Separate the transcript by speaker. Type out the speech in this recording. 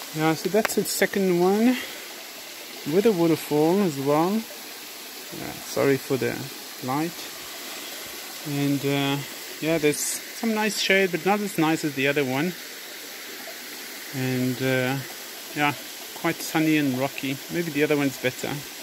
Speaker 1: Yeah, so that's the second one with a waterfall as well. Sorry for the light. And yeah, there's some nice shade, but not as nice as the other one. And yeah, quite sunny and rocky. Maybe the other one's better.